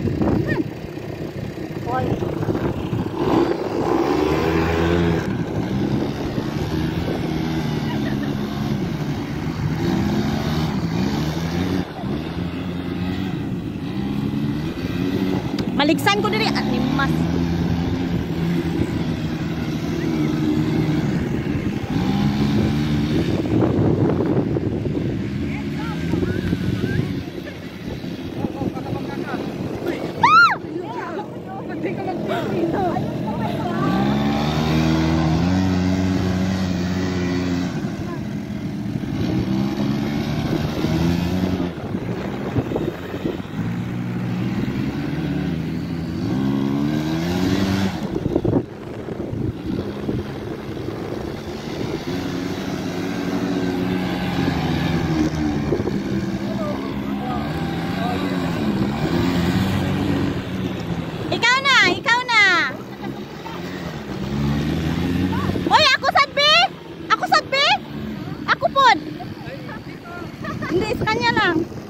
Hoy. Maligsan ko diri at nimas. Ikaw na. Oy, ako sadbi. Ako pod. Hindi, sa kanya lang.